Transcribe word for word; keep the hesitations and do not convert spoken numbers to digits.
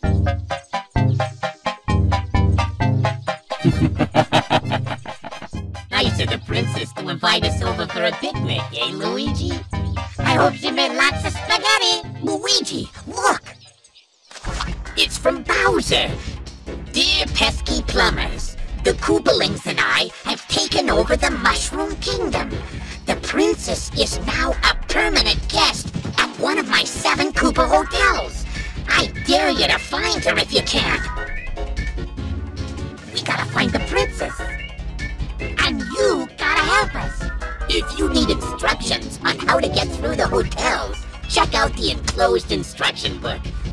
Nice of the princess to invite us over for a picnic, eh, Luigi? I hope she made lots of spaghetti. Luigi, look! It's from Bowser. Dear pesky plumbers, the Koopalings and I have taken over the Mushroom Kingdom. The princess is now a permanent guest at one of my seven Koopa hotels. I dare you to find her if you can. We gotta find the princess. And you gotta help us. If you need instructions on how to get through the hotels, check out the enclosed instruction book.